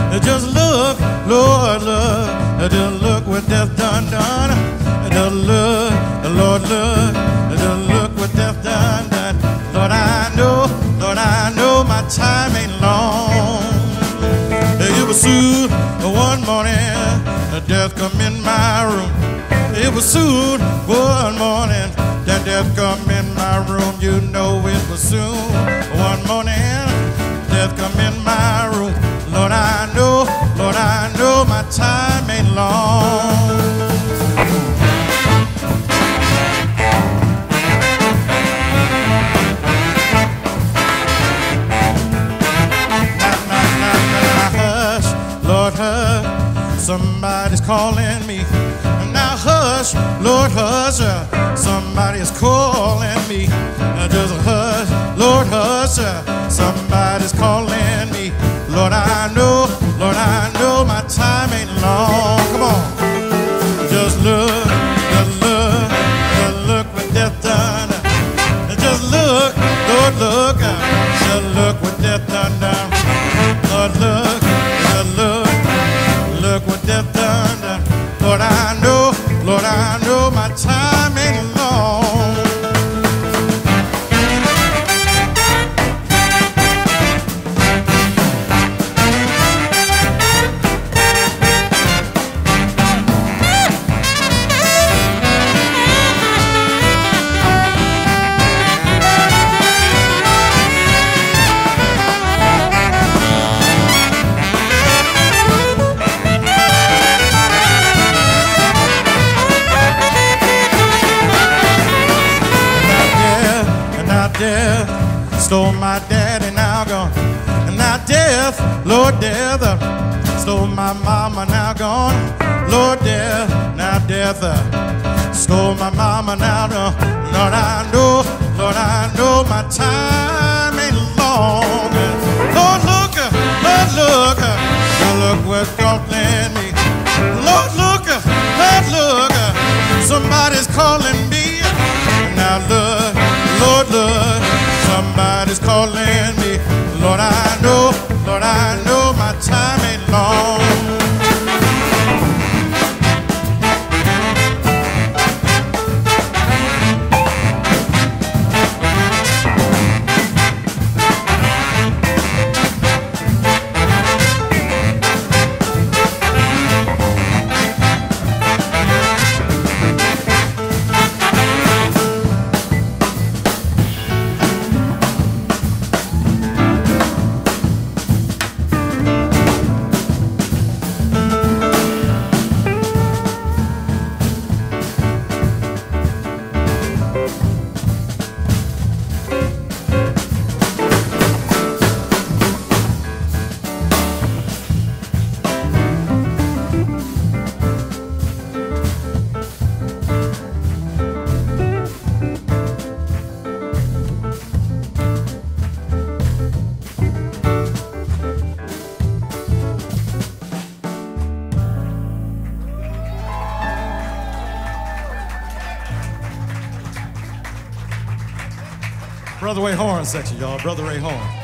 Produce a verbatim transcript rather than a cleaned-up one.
Just look, Lord, look, just look what death done, done. Just look, Lord, look, just look what death done, done. Lord, I know, Lord, I know my time ain't long. It was soon, one morning, death come in my room. It was soon, one morning, that death come in my room. You know it was soon, one morning, death come in my room. Lord, I know, Lord, I know my time ain't long. Lord, hush, somebody's calling me. Now hush, Lord, hush, somebody's calling me. Just hush, Lord, hush, somebody's calling me. Lord, I know, Lord, I know my time ain't long. Come on, just look, just look, just look what death done. Just look, Lord, look, just look what death done now. Lord, look, just look, look what death done. Lord, I know, Lord, I know my time ain't long. Death stole my daddy, now gone. And now death, Lord, death stole my mama, now gone. Lord, death, now death stole my mama, now gone. Lord, I know, Lord, I know my time ain't long. Lord, look, Lord, look, look what's calling me. Lord, look, Lord, look, somebody's calling me. Now look, Lord, look, somebody's calling me. Lord, I know, Lord, I know my time ain't long. Brother Ray Horn section, y'all. Brother Ray Horn.